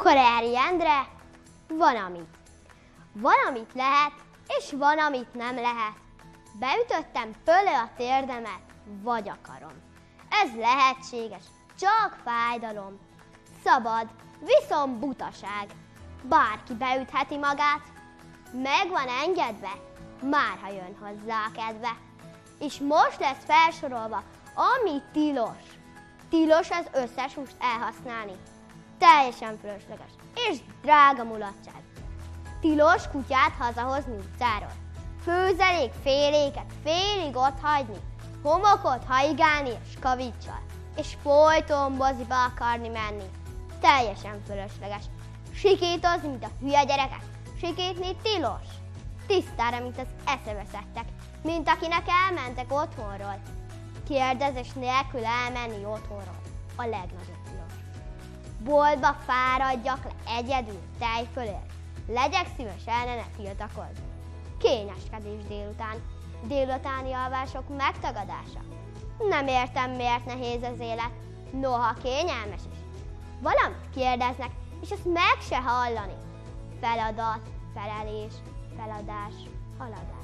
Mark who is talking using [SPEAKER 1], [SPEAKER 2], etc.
[SPEAKER 1] Akkor Eri Endre, van amit. Van amit lehet, és van amit nem lehet. Beütöttem fölé a térdemet, vagy akarom. Ez lehetséges, csak fájdalom. Szabad, viszont butaság. Bárki beütheti magát. Meg van engedve, már ha jön hozzá a kedve. És most lesz felsorolva, ami tilos. Tilos az összes húst elhasználni. Teljesen fölösleges és drága mulatság. Tilos kutyát hazahozni utcáról. Főzelék féléket félig ott hagyni. Homokot haigálni és kavicsal. És folyton moziba akarni menni. Teljesen fölösleges. Sikítozni, mint a hülye gyerekek. Sikítni tilos. Tisztára, mint az eszeveszettek. Mint akinek elmentek otthonról. Kérdezés nélkül elmenni otthonról. A legnagyobb tilos. Boltba fáradjak le egyedül, tej fölért. Legyek szíves ellene tiltakozni. Kényeskedés délután. Délutáni alvások megtagadása. Nem értem, miért nehéz az élet. Noha kényelmes is. Valamit kérdeznek, és ezt meg se hallani. Feladat, felelés, feladás, haladás.